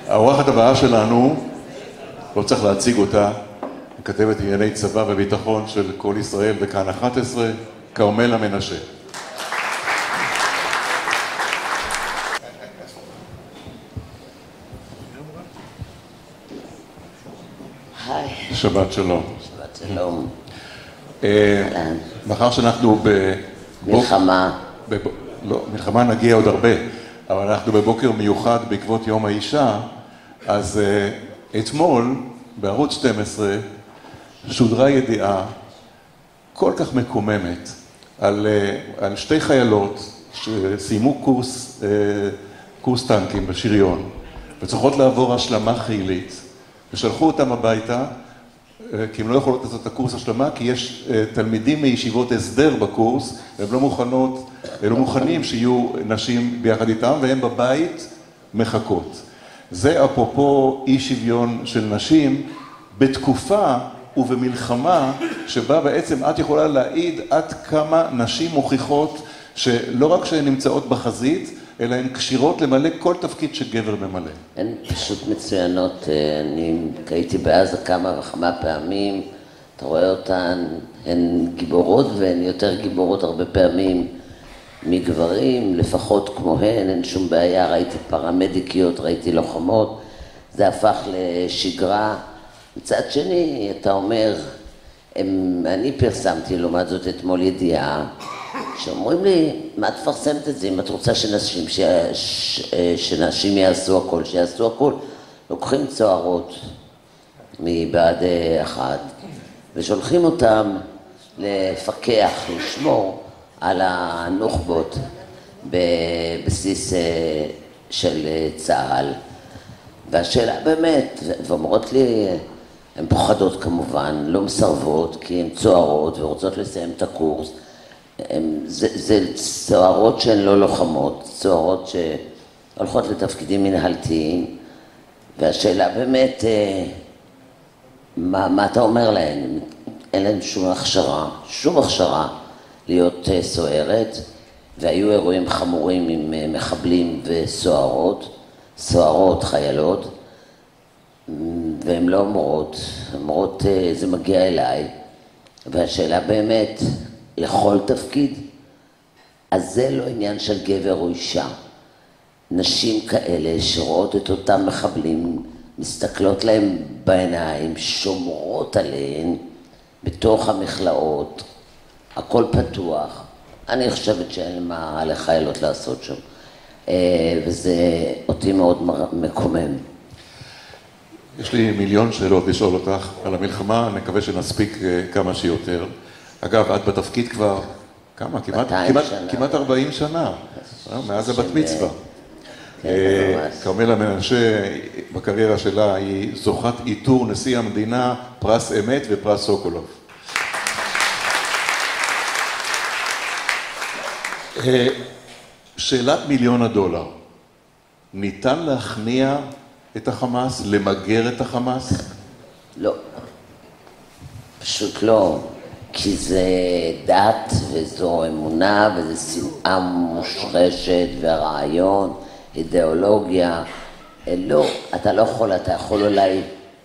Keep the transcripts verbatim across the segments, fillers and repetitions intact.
האורחת הבאה שלנו, לא צריך להציג אותה, כתבת ענייני צבא וביטחון של כל ישראל בכאן אחת עשרה, כרמלה מנשה. היי. שבת שלום. שבת שלום. מאחר שאנחנו ב... מלחמה. לא, מלחמה נגיע עוד הרבה, אבל אנחנו בבוקר מיוחד בעקבות יום האישה, אז אתמול בערוץ שתים עשרה שודרה ידיעה כל כך מקוממת על, על שתי חיילות שסיימו קורס, קורס טנקים בשריון וצריכות לעבור השלמה חילית ושלחו אותם הביתה כי הם לא יכולות לעשות את הקורס השלמה כי יש תלמידים מישיבות הסדר בקורס והם לא מוכנות, הם לא מוכנים שיהיו נשים ביחד איתם והם בבית מחכות. זה אפרופו אי שוויון של נשים בתקופה ובמלחמה שבה בעצם את יכולה להעיד עד כמה נשים מוכיחות שלא רק שהן נמצאות בחזית, אלא הן קשירות למלא כל תפקיד שגבר ממלא. הן פשוט מצוינות, אני הייתי בעזה כמה וכמה פעמים, אתה רואה אותן, הן גיבורות והן יותר גיבורות הרבה פעמים מגברים, לפחות כמוהן, אין שום בעיה, ראיתי פרמדיקיות, ראיתי לוחמות, זה הפך לשגרה. מצד שני, אתה אומר, הם, אני פרסמתי לעומת זאת אתמול ידיעה, שאומרים לי, מה תפרסמת את זה? אם את רוצה שנשים, ש... ש... שנשים יעשו הכל, שיעשו הכל, לוקחים צוערות מבעד אחת, ושולחים אותם לפקח, לשמור על הנוח'בות בבסיס של צה"ל. והשאלה באמת, ואומרות לי, הן פוחדות כמובן, לא מסרבות, כי הן צוערות ורוצות לסיים את הקורס. הם, זה, זה צוערות שהן לא לוחמות, צוערות שהולכות לתפקידים מנהלתיים, והשאלה באמת, מה, מה אתה אומר להן? אין להן שום הכשרה, שום הכשרה להיות סוערת, והיו אירועים חמורים עם מחבלים וסוערות, סוערות, חיילות, והן לא אומרות, אומרות זה מגיע אליי, והשאלה באמת, לכל תפקיד, אז זה לא עניין של גבר או אישה. נשים כאלה שרואות את אותם מחבלים, מסתכלות להם בעיניים, שומרות עליהן בתוך המכלאות, הכל פתוח. אני חושבת שאין מה לחיילות לעשות שם. וזה אותי מאוד מקומם. יש לי מיליון שאלות לשאול אותך על המלחמה, אני מקווה שנספיק כמה שיותר. אגב, את בתפקיד כבר, כמה? כמעט, כמעט, כמעט ארבעים שנה, מאז הבת מצווה. כרמלה מנשה, בקריירה שלה, היא זוכת עיטור נשיא המדינה, פרס אמת ופרס סוקולוב. שאלת מיליון הדולר, ניתן להכניע את החמאס, למגר את החמאס? לא, פשוט לא. כי זה דת וזו אמונה וזה שנאה מושרשת ורעיון, אידיאולוגיה. לא, אתה לא יכול, אתה יכול אולי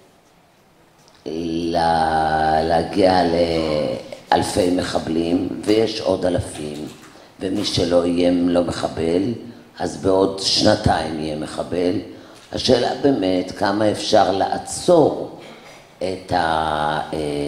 לה, להגיע לאלפי מחבלים ויש עוד אלפים, ומי שלא יהיה לא מחבל, אז בעוד שנתיים יהיה מחבל. השאלה באמת כמה אפשר לעצור את ה...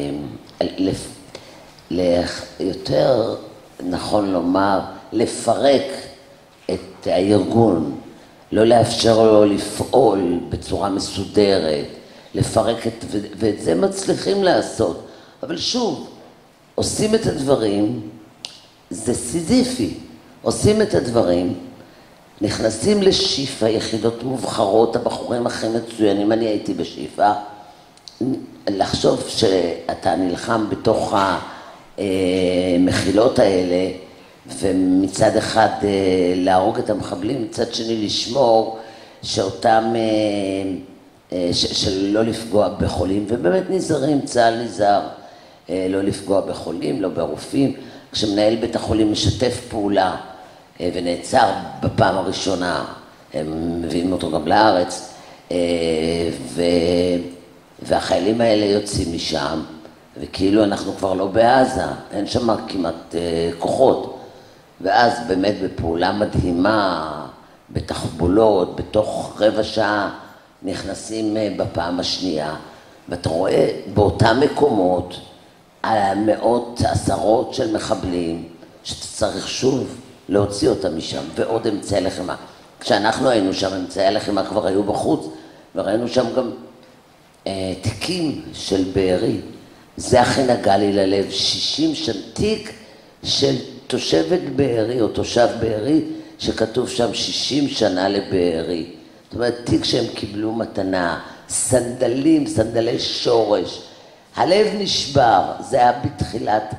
יותר נכון לומר, לפרק את הארגון, לא לאפשר לו לפעול בצורה מסודרת, לפרק את, ואת זה מצליחים לעשות. אבל שוב, עושים את הדברים, זה סיזיפי, עושים את הדברים, נכנסים לשיפה, יחידות מובחרות, הבחורים הכי מצוינים, אני הייתי בשיפה, לחשוב שאתה נלחם בתוך המחילות האלה, ומצד אחד להרוג את המחבלים, מצד שני לשמור שאותם, שלא לפגוע בחולים, ובאמת נזהרים, צה"ל נזהר לא לפגוע בחולים, לא ברופאים. כשמנהל בית החולים משתף פעולה ונעצר בפעם הראשונה, הם מביאים אותו גם לארץ, ו... והחיילים האלה יוצאים משם, וכאילו אנחנו כבר לא בעזה, אין שם כמעט כוחות. ואז באמת בפעולה מדהימה, בתחבולות, בתוך רבע שעה, נכנסים בפעם השנייה, ואתה רואה באותם מקומות, על מאות, עשרות של מחבלים, שאתה צריך שוב להוציא אותם משם, ועוד אמצעי לחימה. כשאנחנו היינו שם, אמצעי הלחימה כבר היו בחוץ, וראינו שם גם אה, תיקים של בארי. זה הכי נגע לי ללב, שישים שם תיק של תושבת בארי, או תושב בארי, שכתוב שם שישים שנה לבארי. זאת אומרת, תיק שהם קיבלו מתנה, סנדלים, סנדלי שורש. הלב נשבר, זה היה בתחילת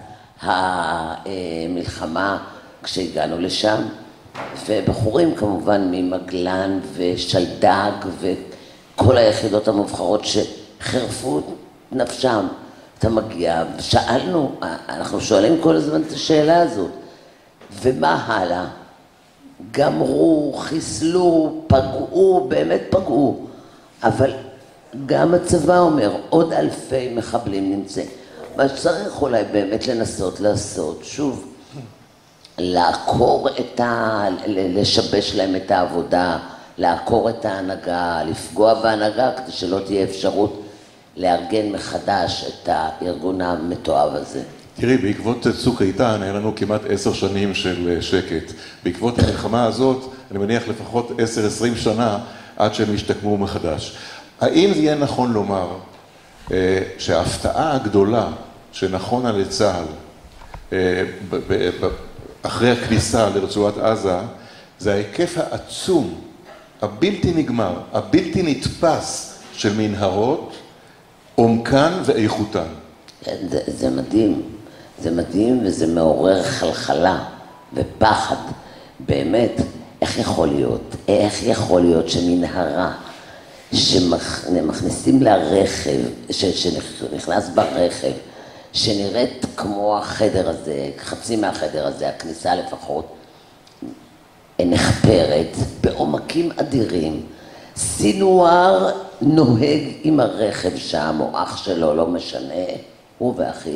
המלחמה כשהגענו לשם. ובחורים כמובן ממגלן ושלדג וכל היחידות המובחרות שחרפו את נפשם. אתה מגיע, ושאלנו, אנחנו שואלים כל הזמן את השאלה הזאת, ומה הלאה? גמרו, חיסלו, פגעו, באמת פגעו, אבל גם הצבא אומר, עוד אלפי מחבלים נמצאים. מה שצריך אולי באמת לנסות לעשות, שוב, לעקור את ה... לשבש להם את העבודה, לעקור את ההנהגה, לפגוע בהנהגה, כדי שלא תהיה אפשרות לארגן מחדש את הארגון המתועב הזה. תראי, בעקבות צוק איתן, היה לנו כמעט עשר שנים של שקט. בעקבות המלחמה הזאת, אני מניח לפחות עשר עשרים שנה, עד שהם ישתקמו מחדש. האם זה יהיה נכון לומר שההפתעה הגדולה שנכונה לצה"ל אחרי הכניסה לרצועת עזה, זה ההיקף העצום, הבלתי נגמר, הבלתי נתפס של מנהרות, עומקן ואיכותן? זה, זה מדהים, זה מדהים וזה מעורר חלחלה ופחד. באמת, איך יכול להיות, איך יכול להיות שמנהרה שמכניסים לרכב, שנכנס ברכב, שנראית כמו החדר הזה, חצי מהחדר הזה, הכניסה לפחות, נחפרת בעומקים אדירים, סינואר נוהג עם הרכב שם, או אח שלו, לא משנה, הוא ואחיו,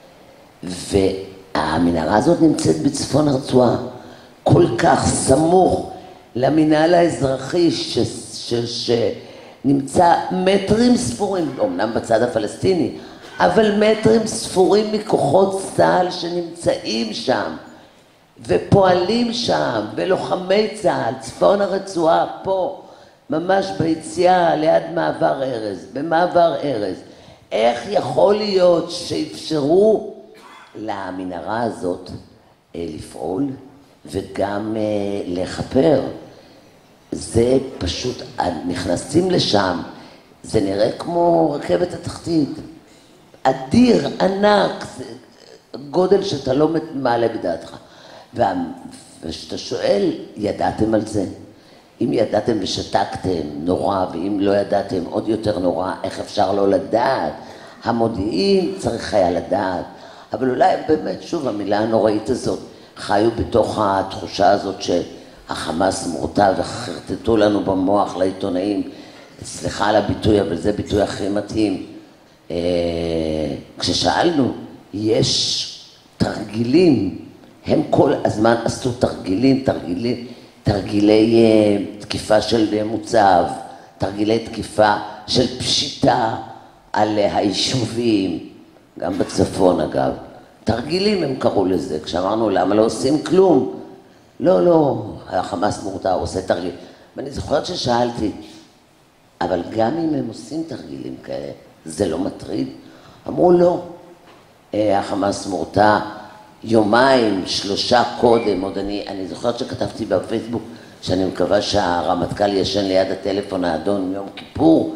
והמנהרה הזאת נמצאת בצפון הרצועה, כל כך סמוך למנהל האזרחי ש... ש... שנמצא מטרים ספורים, אמנם בצד הפלסטיני, אבל מטרים ספורים מכוחות צה"ל שנמצאים שם ופועלים שם, ולוחמי צה"ל, צפון הרצועה, פה, ממש ביציאה ליד מעבר ארז, במעבר ארז. איך יכול להיות שאפשרו למנהרה הזאת לפעול וגם לחפר? זה פשוט, נכנסים לשם, זה נראה כמו רכבת התחתית. אדיר, ענק, גודל שאתה לא מעלה בדעתך. וכשאתה שואל, ידעתם על זה? אם ידעתם ושתקתם, נורא, ואם לא ידעתם, עוד יותר נורא, איך אפשר לא לדעת? המודיעין צריך היה לדעת. אבל אולי באמת, שוב, המילה הנוראית הזאת, חיו בתוך התחושה הזאת שהחמאס מורתע וחרטטו לנו במוח לעיתונאים. סליחה על הביטוי, אבל זה ביטוי הכי מתאים. כששאלנו, יש תרגילים, הם כל הזמן עשו תרגילים, תרגילים, תרגילי תקיפה של מוצב, תרגילי תקיפה של פשיטה על היישובים, גם בצפון אגב. תרגילים הם קראו לזה, כשאמרנו למה לא עושים כלום. לא, לא, החמאס מורתע, הוא עושה תרגיל. ואני זוכרת ששאלתי, אבל גם אם הם עושים תרגילים כאלה, זה לא מטריד? אמרו לא, החמאס מורתע, יומיים, שלושה קודם, עוד אני, אני זוכרת שכתבתי בפייסבוק, שאני מקווה שהרמטכ"ל ישן ליד הטלפון האדום יום כיפור,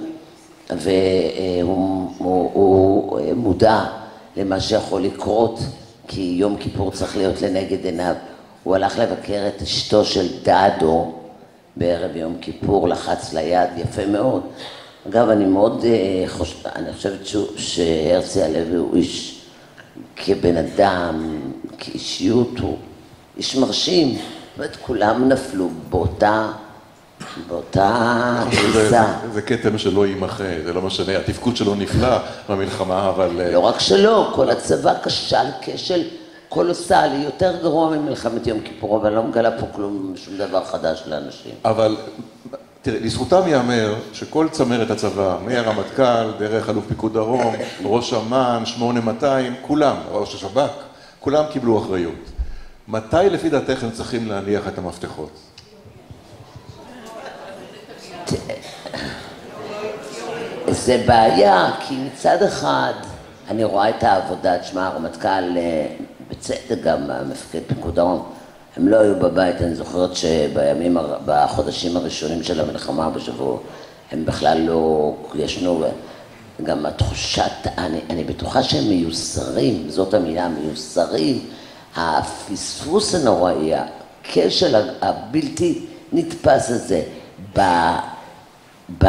והוא הוא, הוא מודע למה שיכול לקרות, כי יום כיפור צריך להיות לנגד עיניו. הוא הלך לבקר את אשתו של דאדו, בערב יום כיפור, לחץ ליד, יפה מאוד. אגב, אני מאוד חושבת, אני חושבת שהרצי הלוי הוא איש כבן אדם, כאישיות, הוא איש מרשים. זאת אומרת, כולם נפלו באותה באותה זה, תפיסה. זה כתם שלא יימחה, זה לא משנה, התפקוד שלו נפלא במלחמה, אבל... לא רק שלא, כל הצבא כשל, כשל קולוסלי, יותר גרוע ממלחמת יום כיפור, אבל לא מגלה פה כלום, שום דבר חדש לאנשים. אבל, תראה, לזכותם ייאמר שכל צמרת הצבא, מהרמטכ"ל, דרך אלוף פיקוד דרום, ראש אמ"ן, שמונה מאתיים, כולם, ראש השב"כ, כולם קיבלו אחריות. מתי לפי דעתך הם צריכים להניח את המפתחות? זה בעיה, כי מצד אחד אני רואה את העבודה, תשמע, הרמטכ"ל, בצדק גם מפקד פיקוד דרום, הם לא היו בבית, אני זוכרת שבימים, בחודשים הראשונים של המלחמה בשבוע, הם בכלל לא ישנו, גם התחושת, אני, אני בטוחה שהם מיוסרים, זאת המילה, מיוסרים, הפספוס הנוראי, הכשל הבלתי נתפס הזה, ב, ב,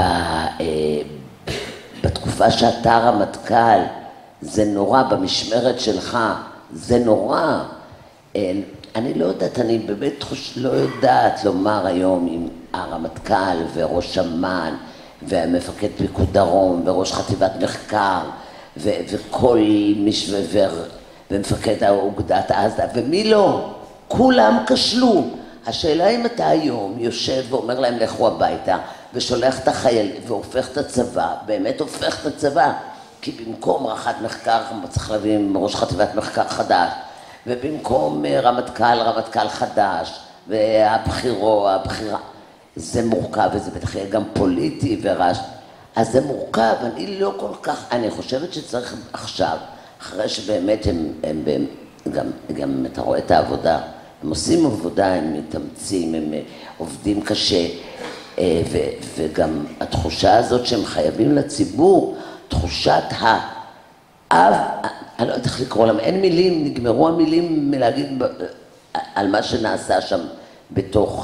בתקופה שאתה רמטכ"ל, זה נורא, במשמרת שלך, זה נורא. אני לא יודעת, אני באמת לא יודעת לומר היום אם הרמטכ"ל וראש אמ"ן ומפקד פיקוד דרום וראש חטיבת מחקר ו- וכל מישהו ומפקד האוגדת עזה ומי לא, כולם כשלו. השאלה אם אתה היום יושב ואומר להם לכו הביתה ושולח את החייל והופך את הצבא, באמת הופך את הצבא, כי במקום רח"ט מחקר צריך להביא ראש חטיבת מחקר חדש, ובמקום רמטכ"ל, רמטכ"ל חדש, והבחירו, הבחירה, זה מורכב, וזה בטח יהיה גם פוליטי ורש, אז זה מורכב, אני לא כל כך, אני חושבת שצריך עכשיו, אחרי שבאמת הם, הם, הם גם, גם אתה רואה את העבודה, הם עושים עבודה, הם מתאמצים, הם עובדים קשה, ו, וגם התחושה הזאת שהם חייבים לציבור, תחושת האב, אני לא יודעת איך לקרוא להם, אין מילים, נגמרו המילים מלהגיד על מה שנעשה שם בתוך,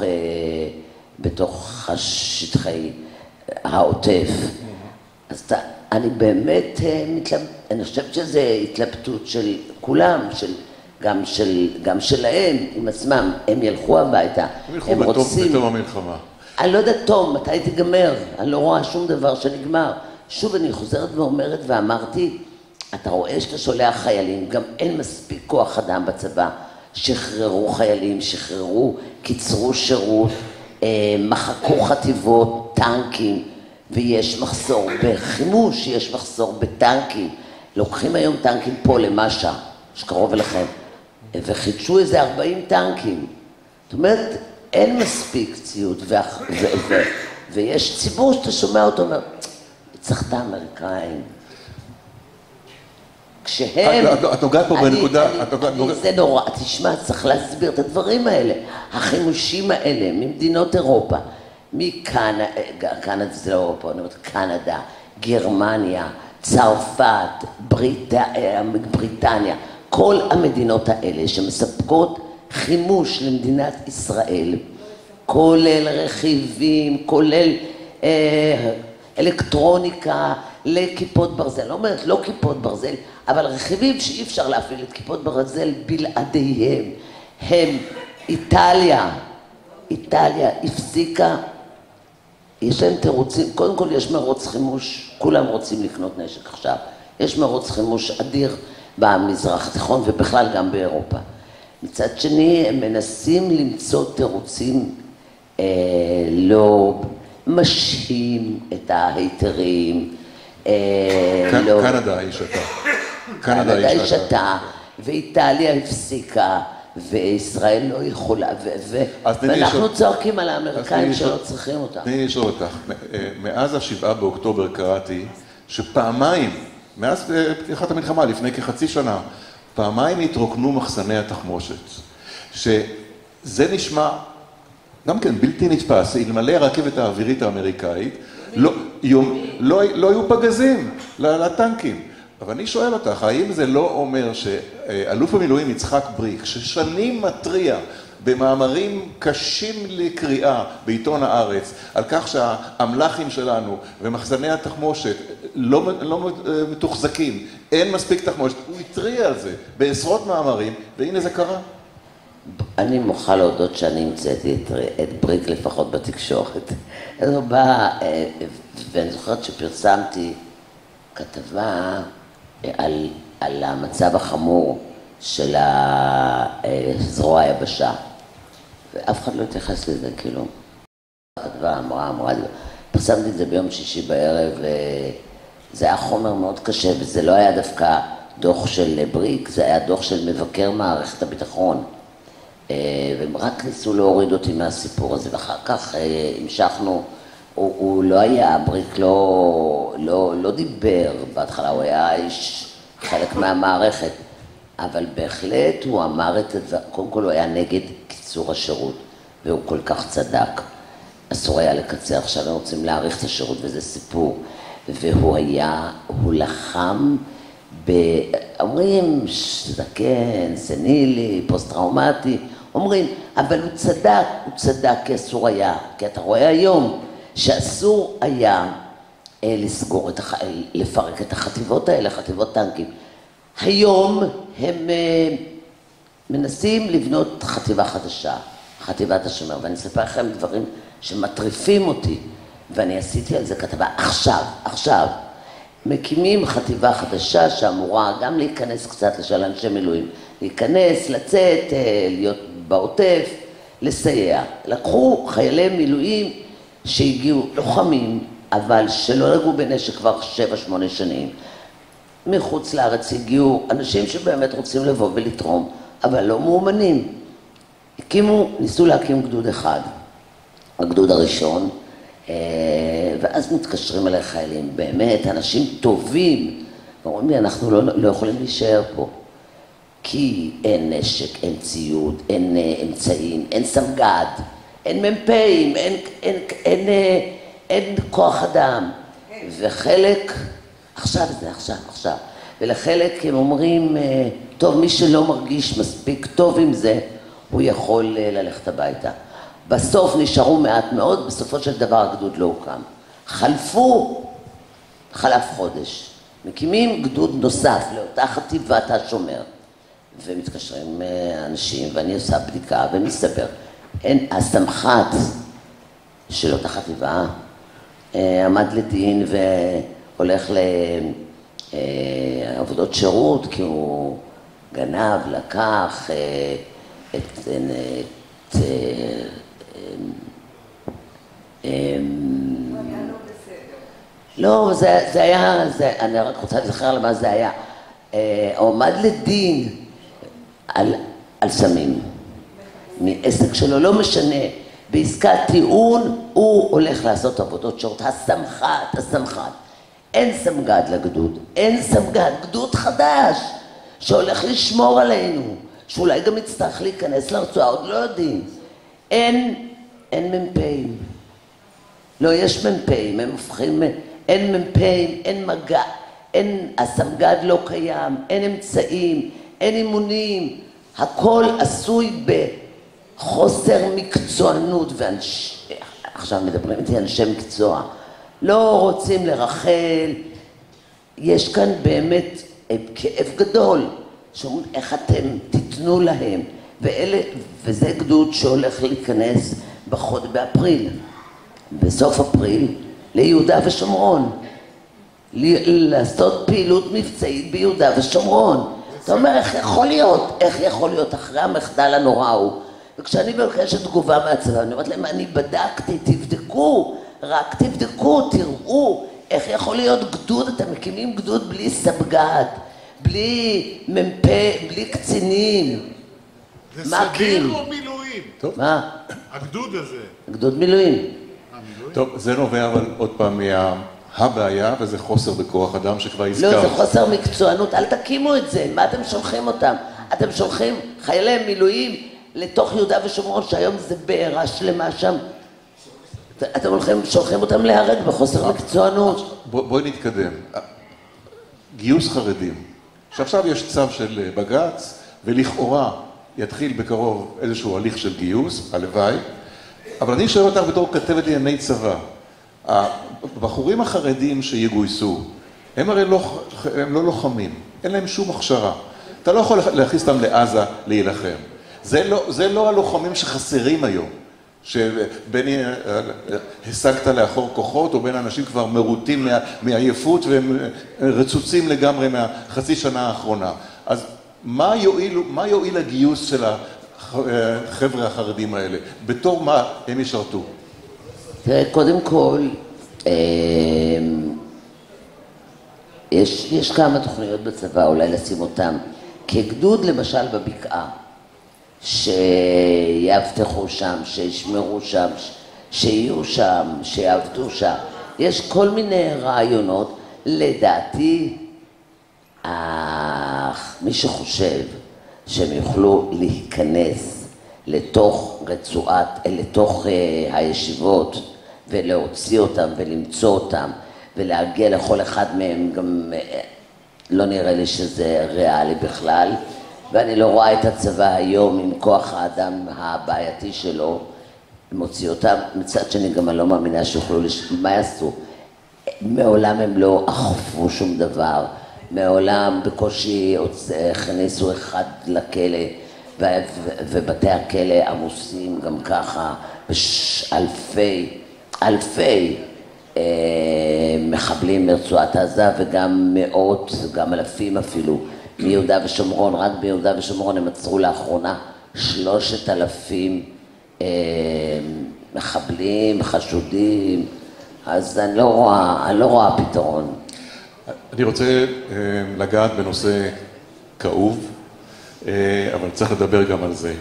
בתוך השטחי העוטף. אז אתה, אני באמת מתלבט, אני חושבת שזו התלבטות של כולם, של, גם, של, גם שלהם עם עצמם, הם ילכו הביתה, הם רוצים... בתום המלחמה. אני לא יודעת תום, מתי תיגמר, אני לא רואה שום דבר שנגמר. שוב, אני חוזרת ואומרת ואמרתי, אתה רואה שאתה שולח חיילים, גם אין מספיק כוח אדם בצבא, שחררו חיילים, שחררו, קיצרו שירות, מחקו חטיבות, טנקים, ויש מחסור בחימוש, יש מחסור בטנקים. לוקחים היום טנקים פה למשע, שקרוב אליכם, וחידשו איזה ארבעים טנקים. זאת אומרת, אין מספיק ציוד, ו- ו- ו- ויש ציבור שאתה שומע אותו אומר, צריך את האמריקאים. כשהם... את נוגעת פה בנקודה... זה נורא, תשמע, צריך להסביר את הדברים האלה. החימושים האלה ממדינות אירופה, מקנדה, קנדה זה לא אירופה, אני אומרת קנדה, גרמניה, צרפת, בריטניה, כל המדינות האלה שמספקות חימוש למדינת ישראל, כולל רכיבים, כולל אה, אלקטרוניקה לכיפות ברזל. לא אומרת, לא כיפות ברזל, אבל רכיבים שאי אפשר להפעיל את כיפות ברזל בלעדיהם. הם איטליה, איטליה הפסיקה, יש להם תירוצים, קודם כל יש מרוץ חימוש, כולם רוצים לקנות נשק עכשיו. יש מרוץ חימוש אדיר במזרח התיכון ובכלל גם באירופה. מצד שני, הם מנסים למצוא תירוצים אה, לא משהים את ההיתרים. אה, קנ- לא... קנדה היא שתה. קנדה היא שתה, ואיטליה הפסיקה, וישראל לא יכולה, ו- ו- ואנחנו שואל... צועקים על האמריקאים שלא שואל... צריכים אותם. תני לי לשאול אותך, מאז השבעה באוקטובר קראתי, שפעמיים, מאז פתיחת המלחמה, לפני כחצי שנה, פעמיים התרוקנו מחסני התחמושת, שזה נשמע גם כן בלתי נתפס, אלמלא הרכבת האווירית האמריקאית, לא, יום, לא, לא היו פגזים לטנקים. אבל אני שואל אותך, האם זה לא אומר שאלוף המילואים יצחק בריק, ששנים מטריע במאמרים קשים לקריאה בעיתון הארץ, על כך שהאמל"חים שלנו ומחסני התחמושת לא, לא מתוחזקים, אין מספיק תחמושת, הוא התריע על זה בעשרות מאמרים, והנה זה קרה. אני מוכרחה להודות שאני המצאתי את, את בריק לפחות בתקשורת. אז הוא בא, ואני זוכרת שפרסמתי כתבה על, על המצב החמור של הזרוע היבשה, ואף אחד לא התייחס לזה, כאילו. הכתבה אמרה, אמרה, פרסמתי את זה ביום שישי בערב, וזה היה חומר מאוד קשה, וזה לא היה דווקא דוח של בריק, זה היה דוח של מבקר מערכת הביטחון. והם רק ניסו להוריד אותי מהסיפור הזה, ואחר כך המשכנו, הוא, הוא לא היה, בריק לא, לא, לא דיבר בהתחלה, הוא היה איש חלק מהמערכת, אבל בהחלט הוא אמר את זה, קודם כל הוא היה נגד קיצור השירות, והוא כל כך צדק. אסור היה לקצר, עכשיו הם רוצים להאריך את השירות, וזה סיפור. והוא היה, הוא לחם, ב... אומרים, זקן, סנילי, פוסט-טראומטי, אומרים, אבל הוא צדק, הוא צדק כי אסור היה, כי אתה רואה היום שאסור היה אה, לסגור את הח... לפרק את החטיבות האלה, חטיבות טנקים. היום הם אה, מנסים לבנות חטיבה חדשה, חטיבת השומר, ואני אספר לכם דברים שמטריפים אותי, ואני עשיתי על זה כתבה עכשיו, עכשיו. מקימים חטיבה חדשה שאמורה גם להיכנס קצת לשל אנשי מילואים, להיכנס, לצאת, להיות בעוטף, לסייע. לקחו חיילי מילואים שהגיעו לוחמים, אבל שלא לגעו בנשק כבר שבע, שמונה שנים. מחוץ לארץ הגיעו אנשים שבאמת רוצים לבוא ולתרום, אבל לא מאומנים. הקימו, ניסו להקים גדוד אחד, הגדוד הראשון, ואז מתקשרים אליי חיילים, באמת, אנשים טובים, ואומרים לי, אנחנו לא, לא יכולים להישאר פה, כי אין נשק, אין ציוד, אין אמצעים, אין סמג"ד, אין מ"פים, אין, אין, אין, אין, אין כוח אדם, וחלק, עכשיו זה, עכשיו, עכשיו, ולחלק הם אומרים, טוב, מי שלא מרגיש מספיק טוב עם זה, הוא יכול ללכת הביתה. בסוף נשארו מעט מאוד, בסופו של דבר הגדוד לא הוקם. חלפו, חלף חודש. מקימים גדוד נוסף לאותה חטיבת השומר. ומתקשרים אנשים, ואני עושה בדיקה ומסתבר. אין, הסמח"ט של אותה חטיבה עמד לדין והולך לעבודות שירות, כי הוא גנב, לקח את... את לא, זה היה, אני רק רוצה לזכר למה זה היה, עומד לדין על סמים, מעסק שלו, לא משנה, בעסקת טיעון הוא הולך לעשות עבודות שירות, הסמח"ט, הסמח"ט, אין סמג"ד לגדוד, אין סמג"ד, גדוד חדש שהולך לשמור עלינו, שאולי גם יצטרך להיכנס לרצועה, עוד לא יודעים. אין, אין מ"פים. לא, יש מ"פים, הם הופכים, אין מ"פים, אין מגע, אין, הסמג"ד לא קיים, אין אמצעים, אין אימונים, הכל עשוי בחוסר מקצוענות, ואנש... עכשיו מדברים איתי אנשי מקצוע, לא רוצים לרחל, יש כאן באמת כאב גדול, שאומרים איך אתם תיתנו להם, ואלה, וזה גדוד שהולך להיכנס בחוד באפריל, בסוף אפריל, ליהודה ושומרון, לעשות פעילות מבצעית ביהודה ושומרון. אתה אומר, איך יכול להיות? איך יכול להיות אחרי המחדל הנורא הוא? וכשאני מבקשת תגובה מהצבא, אני אומרת להם, אני בדקתי, תבדקו, רק תבדקו, תראו, איך יכול להיות גדוד, אתם מקימים גדוד בלי סמג"ד, בלי מ"פ, בלי קצינים. זה סדיר או מילואים? מה? הגדוד הזה. גדוד מילואים. טוב, זה נובע אבל עוד פעם מהבעיה, וזה חוסר בכוח אדם שכבר הזכרת. לא, זה חוסר מקצוענות, אל תקימו את זה, מה אתם שולחים אותם? אתם שולחים חיילי מילואים לתוך יהודה ושומרון, שהיום זה בעירה שלמה שם. אתם הולכים, שולחים אותם להרג בחוסר מקצוענות. בואי נתקדם. גיוס חרדים. שעכשיו יש צו של בג"ץ, ולכאורה יתחיל בקרוב איזשהו הליך של גיוס, הלוואי, אבל אני שואל אותך בתור כתבת לענייני צבא. הבחורים החרדים שיגויסו, הם הרי לא, הם לא לוחמים, אין להם שום הכשרה. אתה לא יכול להכניס אותם לעזה להילחם. זה לא, זה לא הלוחמים שחסרים היום, שבין השגת לאחור כוחות, או בין אנשים כבר מרוטים מה, מעייפות והם רצוצים לגמרי מהחצי שנה האחרונה. אז מה יועיל, מה יועיל הגיוס של החבר'ה החרדים האלה? בתור מה הם ישרתו? תראה, קודם כל, יש, יש כמה תוכניות בצבא, אולי לשים אותם כגדוד, למשל בבקעה, שיאבטחו שם, שישמרו שם, שיהיו שם, שיעבדו שם. יש כל מיני רעיונות. לדעתי, אך, מי שחושב שהם יוכלו להיכנס לתוך רצועת, לתוך uh, הישיבות ולהוציא אותם ולמצוא אותם ולהגיע לכל אחד מהם, גם uh, לא נראה לי שזה ריאלי בכלל. ואני לא רואה את הצבא היום עם כוח האדם הבעייתי שלו, מוציא אותם. מצד שני גם אני לא מאמינה שיוכלו, לש... מה יעשו? מעולם הם לא אכפו שום דבר, מעולם בקושי הכניסו אחד לכלא, ו... ובתי הכלא עמוסים גם ככה, באלפי, אלפי אה, מחבלים מרצועת עזה, וגם מאות, גם אלפים אפילו, מיהודה ושומרון. רק ביהודה ושומרון הם עצרו לאחרונה שלושת אלפים אה, מחבלים, חשודים, אז אני לא רואה, אני לא רואה פתרון. אני רוצה אה, לגעת בנושא כאוב, אה, אבל צריך לדבר גם על זה.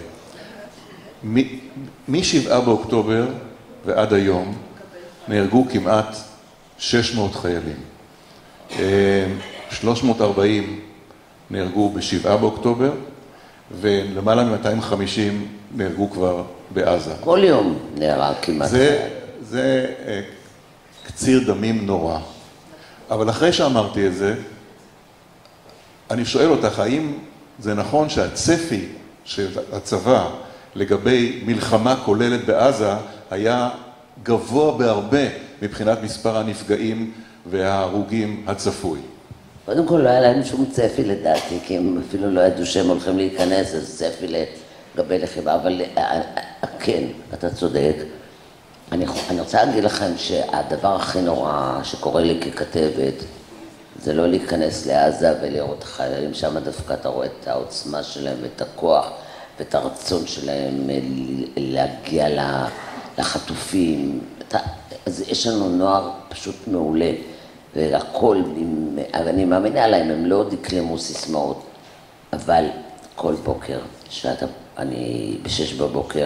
מ-שבעה באוקטובר ועד היום נהרגו כמעט שש מאות חיילים. אה, שלוש מאות וארבעים נהרגו בשבעה באוקטובר, ולמעלה מ-מאתיים וחמישים נהרגו כבר בעזה. כל יום נהרג כמעט. זה, זה אה, קציר דמים נורא. אבל אחרי שאמרתי את זה, אני שואל אותך, האם זה נכון שהצפי של הצבא לגבי מלחמה כוללת בעזה היה גבוה בהרבה מבחינת מספר הנפגעים וההרוגים הצפוי? קודם כל לא היה להם שום צפי לדעתי, כי הם אפילו לא ידעו שהם הולכים להיכנס, אז צפי לגבי לחימה, אבל כן, אתה צודק. אני, אני רוצה להגיד לכם שהדבר הכי נורא שקורה לי ככתבת, זה לא להיכנס לעזה ולראות חיילים שם, דווקא אתה רואה את העוצמה שלהם ואת הכוח ואת הרצון שלהם להגיע לחטופים. אז יש לנו נוער פשוט מעולה. והכל, אני מאמינה להם, הם לא דקלמו סיסמאות, אבל כל בוקר, שאתה, אני בשש בבוקר,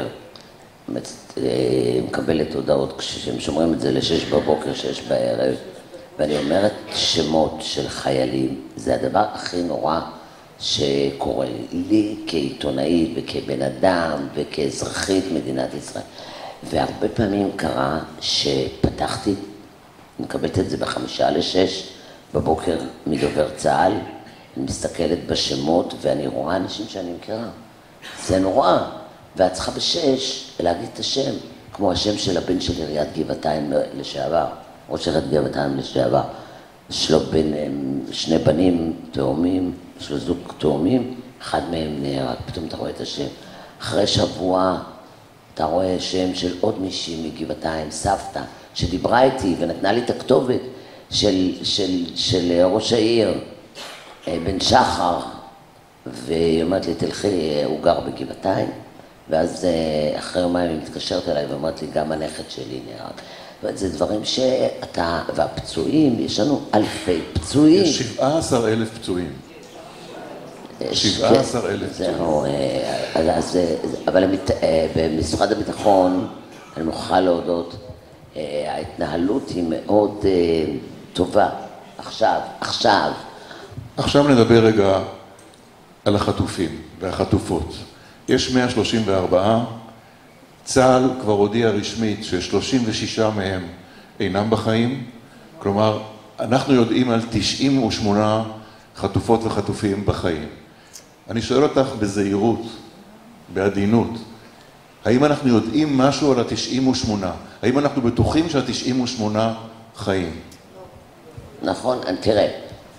מקבלת הודעות כשהם שומרים את זה לשש בבוקר, שש בערב, ואני אומרת שמות של חיילים, זה הדבר הכי נורא שקורה לי כעיתונאית וכבן אדם וכאזרחית מדינת ישראל. והרבה פעמים קרה שפתחתי, אני מקבלת את זה בחמישה לשש בבוקר מדובר צה"ל, אני מסתכלת בשמות ואני רואה אנשים שאני מכירה. זה נורא, ואת צריכה בשש להגיד את השם, כמו השם של הבן של עיריית גבעתיים לשעבר, ראש עיריית גבעתיים לשעבר. יש לו בין, שני בנים תאומים, יש לו זוג תאומים, אחד מהם נהרג, פתאום אתה רואה את השם. אחרי שבוע אתה רואה שם של עוד מישהי מגבעתיים, סבתא, שדיברה איתי ונתנה לי את הכתובת של, של, של ראש העיר, בן שחר, והיא אומרת לי, תלכי, הוא גר בגבעתיים, ואז אחרי יומיים היא מתקשרת אליי ואומרת לי, גם הנכד שלי נהרג. זה דברים שאתה, והפצועים, יש לנו אלפי פצועים. יש שבעה עשר אלף פצועים. שבעה עשר אלף פצועים. זהו, אבל במשרד הביטחון, אני מוכרחה להודות, ההתנהלות היא מאוד טובה. עכשיו, עכשיו. עכשיו נדבר רגע על החטופים והחטופות. יש מאה שלושים וארבע, צה"ל כבר הודיע רשמית ש-שלושים ושישה מהם אינם בחיים, כלומר, אנחנו יודעים על תשעים ושמונה חטופות וחטופים בחיים. אני שואל אותך בזהירות, בעדינות, האם אנחנו יודעים משהו על ה-תשעים ושמונה? האם אנחנו בטוחים שה-תשעים ושמונה חיים? נכון, תראה,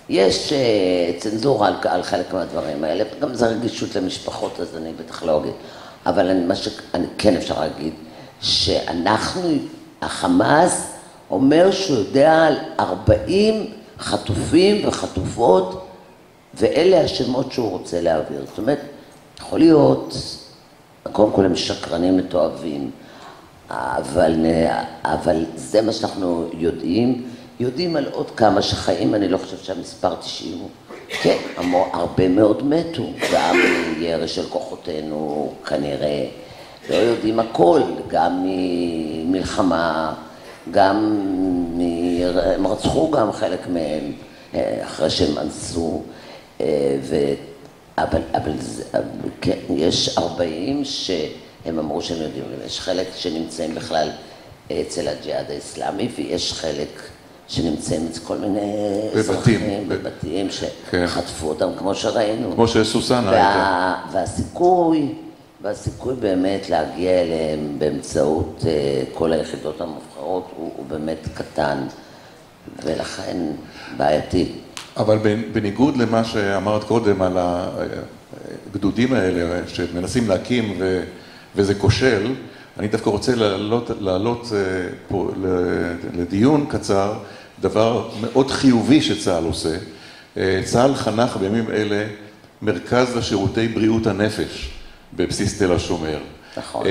יש uh, צנזורה על, על חלק מהדברים האלה, גם זה רגישות למשפחות, אז אני בטח לא אגיד. אבל אני, מה שאני כן אפשר להגיד, שאנחנו, החמאס אומר שהוא יודע על ארבעים חטופים וחטופות, ואלה השמות שהוא רוצה להעביר. זאת אומרת, יכול להיות, קודם כל הם שקרנים מתועבים, אבל, אבל זה מה שאנחנו יודעים, יודעים על עוד כמה שחיים, אני לא חושב שהמספר תשעים הוא, כן, הרבה מאוד מתו, גם מירי של כוחותינו כנראה, לא יודעים הכל, גם ממלחמה, גם מ... הם רצחו גם חלק מהם אחרי שהם אנסו, ו... אבל, אבל, זה, אבל כן, יש ארבעים שהם אמרו שהם יודעים, יש חלק שנמצאים בכלל אצל הג'יהאד האסלאמי, ויש חלק שנמצאים אצל כל מיני אזרחים, בבתים שחטפו אותם כמו שראינו. כמו שסוסנה הייתה. והסיכוי, והסיכוי באמת להגיע אליהם באמצעות כל היחידות המובחרות הוא, הוא באמת קטן, ולכן בעייתי. אבל בניגוד למה שאמרת קודם על הגדודים האלה שמנסים להקים ו, וזה כושל, אני דווקא רוצה לעלות, לעלות פה לדיון קצר, דבר מאוד חיובי שצה"ל עושה. צה"ל חנך בימים אלה מרכז לשירותי בריאות הנפש בבסיס תל השומר. נכון.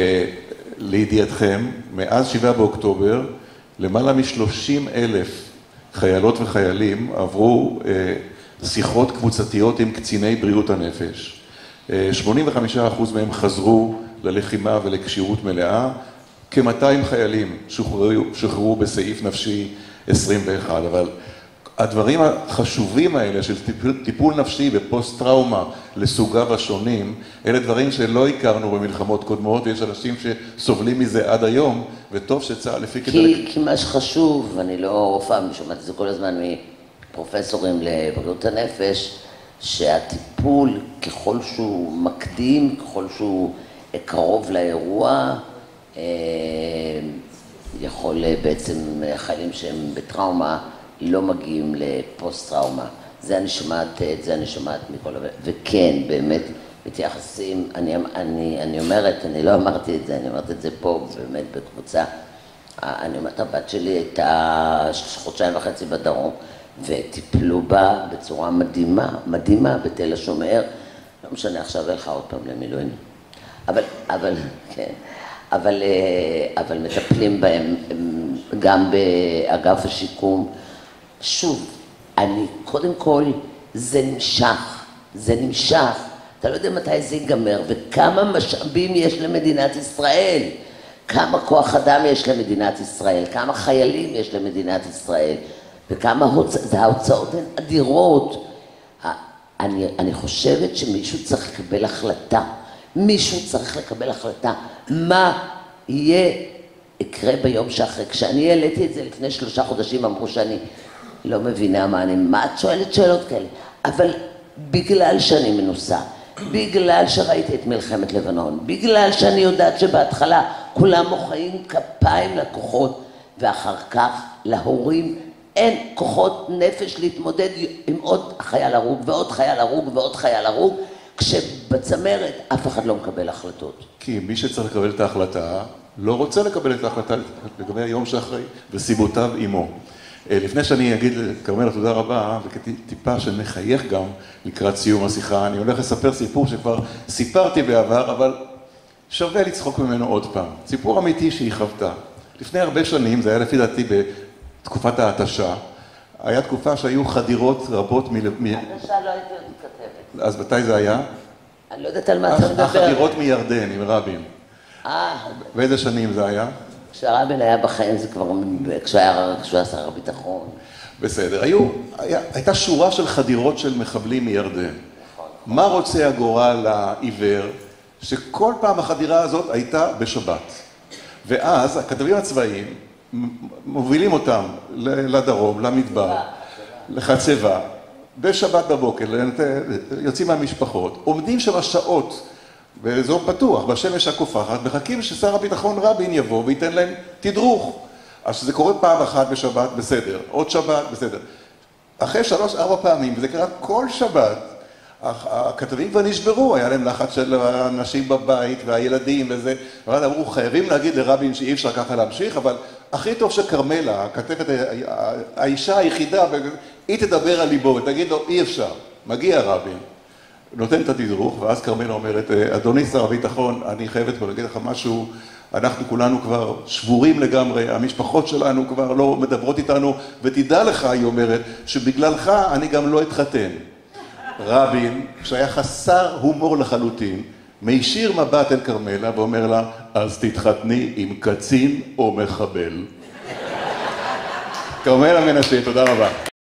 לידיעתכם, מאז שבעה באוקטובר, למעלה משלושים אלף חיילות וחיילים עברו שיחות קבוצתיות עם קציני בריאות הנפש. שמונים וחמישה אחוז מהם חזרו ללחימה ולקשירות מלאה, כ-מאתיים חיילים שוחררו, שוחררו בסעיף נפשי עשרים ואחת, אבל הדברים החשובים האלה של טיפול, טיפול נפשי בפוסט-טראומה לסוגיו השונים, אלה דברים שלא הכרנו במלחמות קודמות, ויש אנשים שסובלים מזה עד היום, וטוב שצה"ל לפי כדי... כי, כי מה שחשוב, אני לא רופאה, אני שומעת את זה כל הזמן מפרופסורים לבריאות הנפש, שהטיפול ככל שהוא מקדים, ככל שהוא קרוב לאירוע, יכול בעצם חיילים שהם בטראומה, לא מגיעים לפוסט-טראומה. זה אני שומעת, את זה אני שומעת מכל... וכן, באמת, מתייחסים, אני, אני, אני אומרת, אני לא אמרתי את זה, אני אומרת את זה פה, באמת, בקבוצה. אני אומרת, הבת שלי הייתה חודשיים וחצי בדרום, וטיפלו בה בצורה מדהימה, מדהימה בתל השומר. לא משנה, עכשיו אלך עוד פעם למילואים. אבל, אבל, כן, אבל, אבל מטפלים בהם גם באגף השיקום. שוב, אני, קודם כל, זה נמשך, זה נמשך. אתה לא יודע מתי זה ייגמר, וכמה משאבים יש למדינת ישראל, כמה כוח אדם יש למדינת ישראל, כמה חיילים יש למדינת ישראל, וכמה הוצאות, ההוצאות הן אדירות. אני, אני חושבת שמישהו צריך לקבל החלטה, מישהו צריך לקבל החלטה, מה יהיה, יקרה ביום שאחרי. כשאני העליתי את זה לפני שלושה חודשים, אמרו שאני לא מבינה מה אני, מה את שואלת שאלות כאלה? אבל בגלל שאני מנוסה, בגלל שראיתי את מלחמת לבנון, בגלל שאני יודעת שבהתחלה כולם מוחאים כפיים לכוחות, ואחר כך להורים אין כוחות נפש להתמודד עם עוד חייל הרוג ועוד חייל הרוג ועוד חייל הרוג, כשבצמרת אף אחד לא מקבל החלטות. כי מי שצריך לקבל את ההחלטה לא רוצה לקבל את ההחלטה לגבי היום שאחרי, וסיבותיו עמו. לפני שאני אגיד לכרמלה תודה רבה, וטיפה שנחייך גם לקראת סיום השיחה, אני הולך לספר סיפור שכבר סיפרתי בעבר, אבל שווה לצחוק ממנו עוד פעם. סיפור אמיתי שהיא חוותה. לפני הרבה שנים, זה היה לפי דעתי בתקופת ההתשה, היה תקופה שהיו חדירות רבות מ... ההתשה לא הייתי עוד כתבת. אז מתי זה היה? אני לא יודעת על מה אתה מדבר. החדירות מירדן עם רבין. אה. באיזה שנים זה היה? כשרבין היה בחיים זה כבר, כשהוא היה שר הביטחון. בסדר, היו, היה, הייתה שורה של חדירות של מחבלים מירדן. מה רוצה הגורל העיוור? שכל פעם החדירה הזאת הייתה בשבת. ואז הכתבים הצבאיים מובילים אותם לדרום, למדבר, לחצבה, בשבת בבוקר, יוצאים מהמשפחות, עומדים שם שעות, באזור פתוח, בשמש הקופחת, מחכים ששר הביטחון רבין יבוא וייתן להם תדרוך. אז שזה קורה פעם אחת בשבת, בסדר. עוד שבת, בסדר. אחרי שלוש, ארבע פעמים, וזה קרה כל שבת, הכתבים כבר נשברו, היה להם לחץ של האנשים בבית והילדים וזה, אבל אמרו, חייבים להגיד לרבין שאי אפשר ככה להמשיך, אבל הכי טוב שקרמלה, הכתבת, האישה היחידה, היא תדבר על ליבו, ותגיד לו, אי אפשר, מגיע רבין, נותן את התדרוך, ואז קרמלה אומרת, אדוני שר הביטחון, אני חייבת כבר להגיד לך משהו, אנחנו כולנו כבר שבורים לגמרי, המשפחות שלנו כבר לא מדברות איתנו, ותדע לך, היא אומרת, שבגללך אני גם לא אתחתן. רבין, שהיה חסר הומור לחלוטין, מישיר מבט אל קרמלה ואומר לה, אז תתחתני עם קצין או מחבל. קרמלה מנשה, תודה רבה.